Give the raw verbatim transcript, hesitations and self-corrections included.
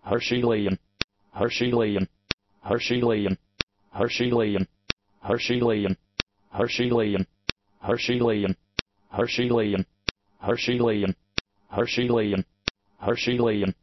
Hersheylian, Hersheylian, Hersheylian, Hersheylian, Hersheylian, Hersheylian, Hersheylian, Hersheylian, Hersheylian, Hersheylian, Hersheylian,